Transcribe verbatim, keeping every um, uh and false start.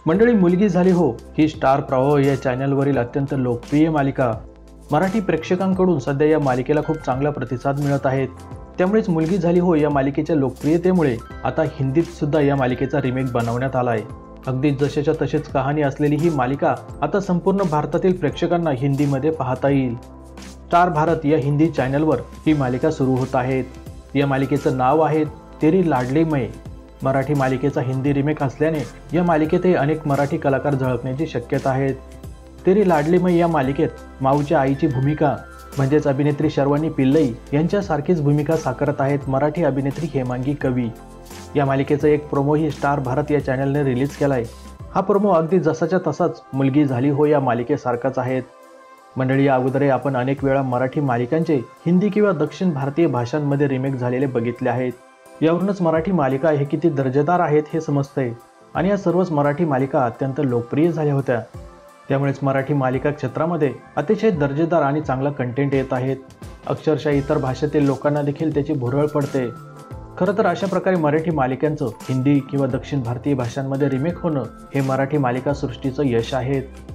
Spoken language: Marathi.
मंडळी, मुलगी झाली हो ही स्टार प्रवाह या चॅनलवरील अत्यंत लोकप्रिय मालिका मराठी प्रेक्षकांकडून सध्या या मालिकेला खूप चांगला प्रतिसाद मिळत आहेत। त्यामुळेच मुलगी झाली हो या मालिकेच्या लोकप्रियतेमुळे आता हिंदीत सुद्धा या मालिकेचा रिमेक बनवण्यात आला आहे। अगदी जशाच्या तशीच कहाणी असलेली ही मालिका आता संपूर्ण भारतातील प्रेक्षकांना हिंदीमध्ये पाहता येईल। स्टार भारत या हिंदी चॅनलवर ही मालिका सुरू होत आहे। या मालिकेचं नाव आहे तेरी लाडली मैं। मराठी मालिकेचा हिंदी रिमेक असल्याने या मालिकेतही अनेक मराठी कलाकार झळकण्याची शक्यता आहे। तेरी लाडली मैं या मालिकेत माऊच्या आईची भूमिका म्हणजेच अभिनेत्री शर्वानी पिल्लई यांच्यासारखीच भूमिका साकारत आहेत मराठी अभिनेत्री हेमांगी कवी। या मालिकेचा एक प्रोमोही स्टार भारत या चॅनलने रिलीज केलाय। हा प्रोमो अगदी जसाच्या तसाच मुलगी झाली हो या मालिकेसारखाच आहे। मंडळी, या अगोदर आपण अनेक वेळा मराठी मालिकांचे हिंदी किंवा दक्षिण भारतीय भाषांमध्ये रिमेक झालेले बघितले आहेत। यावरूनच मराठी मालिका हे किती दर्जेदार आहेत हे समजतंय आणि या सर्वच मराठी मालिका अत्यंत लोकप्रिय झाल्या होत्या। त्यामुळेच मराठी मालिका क्षेत्रामध्ये अतिशय दर्जेदार आणि चांगला कंटेंट येत आहेत। अक्षरशः इतर भाषेतील लोकांना देखील त्याची भुरळ पडते। खरं तर अशा प्रकारे मराठी मालिकांचं हिंदी किंवा दक्षिण भारतीय भाषांमध्ये रिमेक होणं हे मराठी मालिका सृष्टीचं यश आहे।